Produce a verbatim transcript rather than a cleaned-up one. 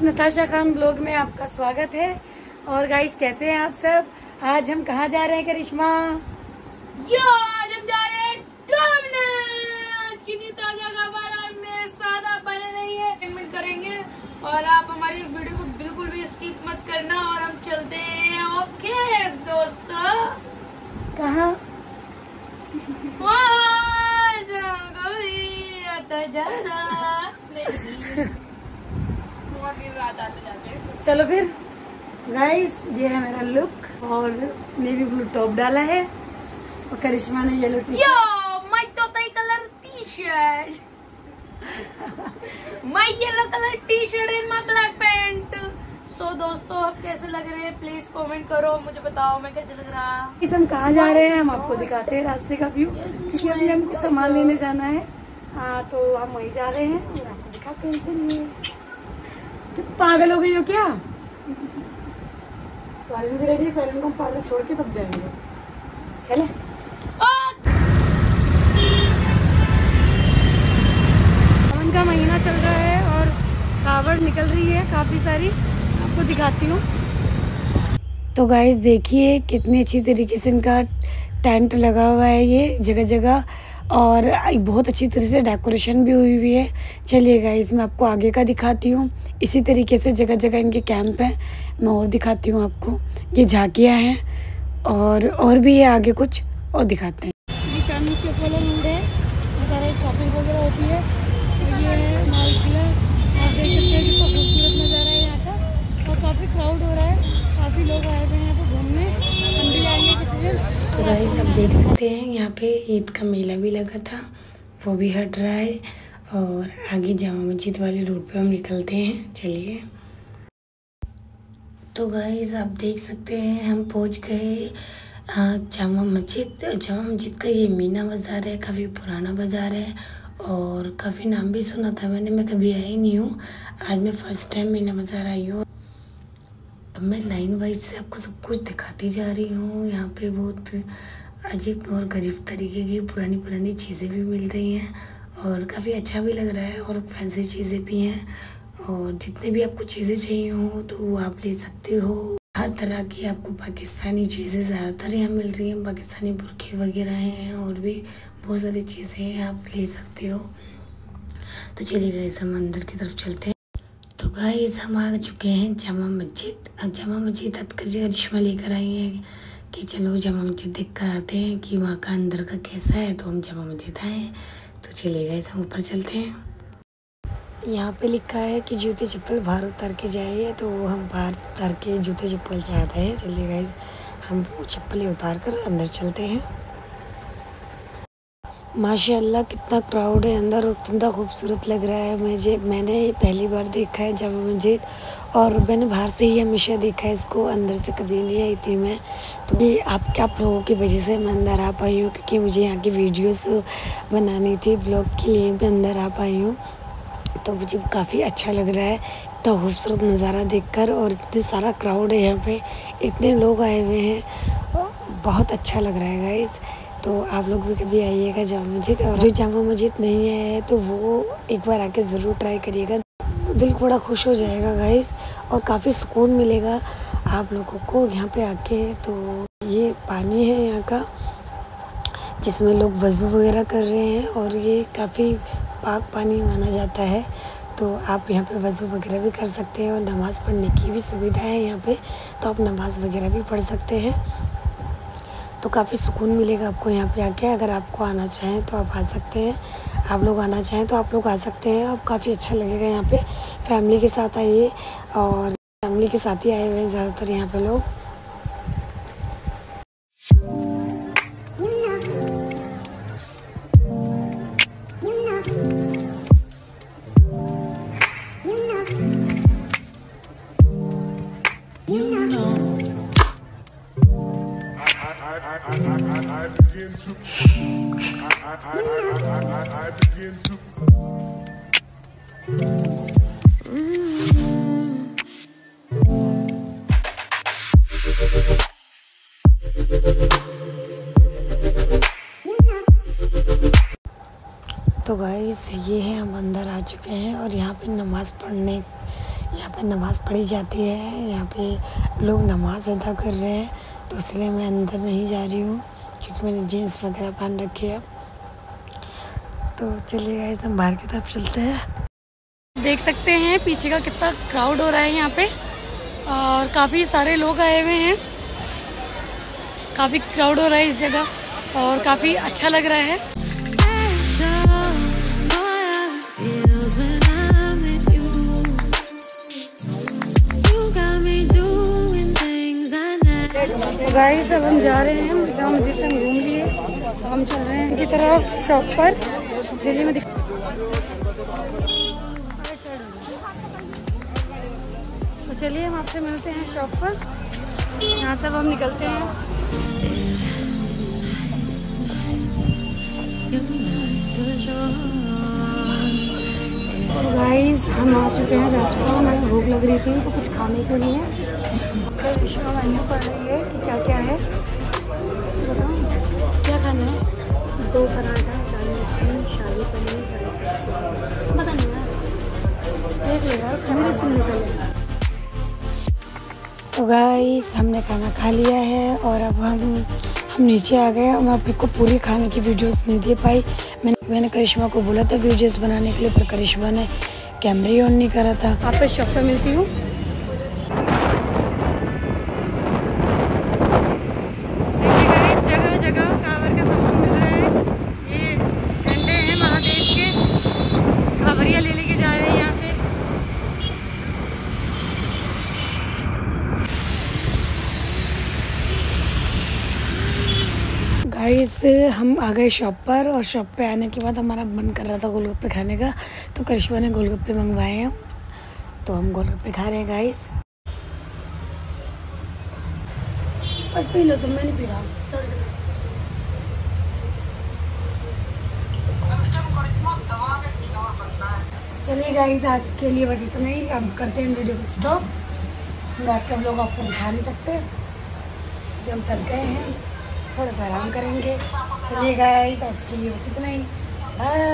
Natasha Khan blog में आपका स्वागत है। और गाइस कैसे हैं आप सब? आज हम कहाँ जा रहे हैं करिश्मा? यो आज हम जा रहे हैं डोमने। आज की न्यू ताजा खबर और मेरे साथ आप बने रहिए, कमेंट करेंगे और आप हमारी वीडियो को बिल्कुल भी स्किप मत करना। और हम चलते हैं। ओके दोस्तों, कहाँ? जाना नहीं चलो फिर गाइस, ये है मेरा लुक और नेवी ब्लू टॉप डाला है और करिश्मा ने येलो टी शर्ट, माय तोताई colour T shirt, my yellow colour T shirt and my black pant. So दोस्तों, आप कैसे लग रहे हैं प्लीज कमेंट करो, मुझे बताओ मैं कैसे लग रहा। इस हम कहाँ जा रहे हैं हम आपको दिखाते हैं रास्ते का व्यू, क्योंकि अभी हमको सामान लेने जाना है। हाँ तो हम वहीं जा रहे हैं और आपको दिखाते हैं। चलिए, पागल हो गई हो क्या? सालन भी रेडी है, सालन को हम पार्लर छोड़ के तब जाएंगे। चले। सावन का महीना चल रहा है और कावड़ निकल रही है काफी सारी, आपको दिखाती हूँ। तो गाइस देखिए कितनी अच्छी तरीके से इनका टेंट लगा हुआ है ये जगह जगह, और बहुत अच्छी तरह से डेकोरेशन भी हुई हुई है। चलिए गाइस, मैं आपको आगे का दिखाती हूँ। इसी तरीके से जगह जगह इनके कैंप हैं, मैं और दिखाती हूँ आपको। ये झांकियाँ हैं और और भी है आगे कुछ, और दिखाते हैं। ये चांदनी चौक वाला रोड है, सारा शॉपिंग वगैरह होती है। तो ये है माल किला, आप देख सकते हैं कितना खूबसूरत नज़ारा है यहाँ का। और काफ़ी क्राउड हो रहा है, काफ़ी लोग आए हुए हैं यहाँ पे घूमने। हम भी आएंगे किसी दिन। तो गाइस आप देख सकते हैं यहाँ पे ईद का मेला भी लगा था, वो भी हट रहा है। और आगे जामा मस्जिद वाले रूट पे हम निकलते हैं। चलिए। तो गाइस आप देख सकते हैं हम पहुँच गए जामा मस्जिद। जामा मस्जिद का ये मीना बाज़ार है, काफ़ी पुराना बाज़ार है और काफ़ी नाम भी सुना था मैंने, मैं कभी आई नहीं हूँ। आज मैं फ़र्स्ट टाइम मीना बाज़ार आई हूँ। अब मैं लाइन वाइज से आपको सब कुछ दिखाती जा रही हूँ। यहाँ पे बहुत अजीब और गरीब तरीके की पुरानी पुरानी चीज़ें भी मिल रही हैं और काफ़ी अच्छा भी लग रहा है और फैंसी चीज़ें भी हैं। और जितने भी आपको चीज़ें चाहिए हो तो वो आप ले सकते हो। हर तरह की आपको पाकिस्तानी चीज़ें ज़्यादातर यहाँ मिल रही हैं, पाकिस्तानी बुरखे वगैरह हैं और भी बहुत सारी चीज़ें हैं, आप ले सकते हो। तो चलिए गाइस हम अंदर की तरफ चलते हैं। तो गाइस हम आ चुके हैं जामा मस्जिद। अब जामा मस्जिद करिश्मा लेकर आई है कि चलो जामा मस्जिद देख कर आते हैं कि वहाँ का अंदर का कैसा है। तो हम जामा मस्जिद आए हैं, तो चलिए गाइस हम ऊपर चलते हैं। यहाँ पे लिखा है कि जूते चप्पल बाहर उतार के जाइए, तो हम बाहर उतार के जूते चप्पल चाहते हैं। चलिए गाइस हम चप्पलें उतार कर अंदर चलते हैं। माशाल्लाह कितना क्राउड है अंदर और कितना खूबसूरत लग रहा है। मुझे मैंने पहली बार देखा है जामा मस्जिद और मैंने बाहर से ही हमेशा देखा है इसको, अंदर से कभी नहीं आई थी मैं। तो ये आपके आप लोगों की वजह से मैं अंदर आ पाई हूँ, क्योंकि मुझे यहाँ की वीडियोस बनानी थी, ब्लॉग के लिए मैं अंदर आ पाई हूँ। तो मुझे काफ़ी अच्छा लग रहा है इतना खूबसूरत नज़ारा देखकर। और इतने सारा क्राउड है यहाँ पे, इतने लोग आए हुए हैं, बहुत अच्छा लग रहा है गाइस। तो आप लोग भी कभी आइएगा जामा मस्जिद, और जो जामा मस्जिद नहीं आया है तो वो एक बार आके ज़रूर ट्राई करिएगा, दिल बड़ा खुश हो जाएगा गाइस और काफ़ी सुकून मिलेगा आप लोगों को यहाँ पे आके। तो ये पानी है यहाँ का जिसमें लोग वज़ू वगैरह कर रहे हैं और ये काफ़ी पाक पानी माना जाता है। तो आप यहाँ पे वज़ू वगैरह भी कर सकते हैं और नमाज़ पढ़ने की भी सुविधा है यहाँ पे, तो आप नमाज़ वगैरह भी पढ़ सकते हैं। तो काफ़ी सुकून मिलेगा आपको यहाँ पे आके। अगर आपको आना चाहें तो आप आ सकते हैं, आप लोग आना चाहें तो आप लोग आ सकते हैं। अब काफ़ी अच्छा लगेगा यहाँ पे, फैमिली के साथ आइए, और फैमिली के साथ ही आए हुए हैं ज़्यादातर यहाँ पे लोग। तो गाइस ये है, हम अंदर आ चुके हैं और यहाँ पे नमाज़ पढ़ने यहाँ पे नमाज़ पढ़ी जाती है, यहाँ पे लोग नमाज अदा कर रहे हैं, तो इसलिए मैं अंदर नहीं जा रही हूँ क्योंकि मैंने जीन्स वगैरह पहन रखी है। तो चलिए गाइस हम बाहर की तरफ चलते हैं। देख सकते हैं पीछे का कितना क्राउड हो रहा है यहाँ पे, और काफ़ी सारे लोग आए हुए हैं, काफ़ी क्राउड हो रहा है इस जगह और काफ़ी अच्छा लग रहा है। गाइस अब हम जा रहे हैं, जामा मस्जिद से हम घूम लिए, तो हम चल रहे हैं इनकी तरफ शॉप पर। चलिए मैं दिख तो चलिए हम आपसे मिलते हैं शॉप पर। यहाँ से अब हम निकलते हैं। गाइस हम आ चुके हैं रेस्टोरेंट में, भूख लग रही थी तो कुछ खाने के लिए मेन्यू पढ़ रही है कि क्या क्या है, बताओ क्या खाना है। दो पराठा, दाल मखनी, शाही पनीर, पता नहीं यार, देख लो यार खाने सुन निकले। तो गाइस हमने खाना खा लिया है और अब हम हम नीचे आ गए। मैं आपको पूरी खाने की वीडियोस नहीं दे पाई। मैंने मैंने करिश्मा को बोला था वीडियोस बनाने के लिए, पर करिश्मा ने कैमरा ही ऑन नहीं करा था। आप पे शॉप पे मिलती हूँ। देखिए गाइस जगह जगह कांवर का सामान मिल रहा है। ये झंडे हैं महादेव के, कांवरिया ले लेके जा रहे हैं यहाँ से। गाइस हम आ गए शॉप पर, और शॉप पे आने के बाद हमारा मन कर रहा था गोलगप्पे खाने का, तो करिश्मा ने गोलगप्पे मंगवाए हैं, तो हम गोलगप्पे खा रहे हैं गाइस। और पी लो तुम, मैं नहीं पी रहा। चलिए गाइस आज के लिए बस इतना ही, हम करते हैं वीडियो को स्टॉप। बैठ कर हम लोग आपको दिखा नहीं सकते, हम थक गए हैं, थोड़ा सा आराम करेंगे। चलिए गाइस आज के लिए बस इतना ही, बाय।